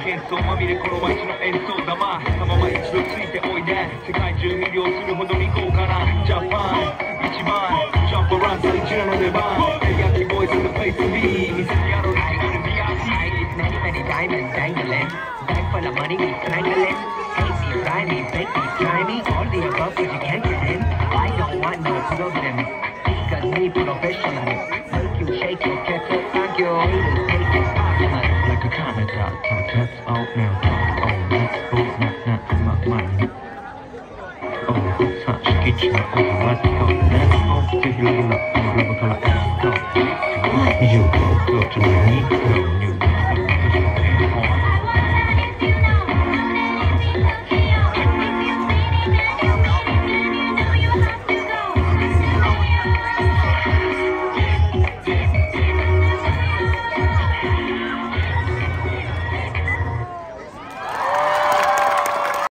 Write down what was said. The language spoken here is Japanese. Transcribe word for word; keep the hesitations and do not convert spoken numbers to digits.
幻想まみれこの街の演奏玉そのまま一度ついておいで世界中魅了するほどに豪華なジャパン一番ジャンプランさ一らの出番エリアキーボーイズのフェイスビー見せてやろうリアル ビーアールシー Many many diamonds dangling bag full of money we strangling hate me, fry me, bake me, try me all the above but you can't get in I don't want no problems because me professional make you shake your kettle thank you haters take it personal like a comet dot top that's all now oh let's go snap snap my mind oh touch kitchen oh let's go let's go to the level up level color let's go you go go to me no new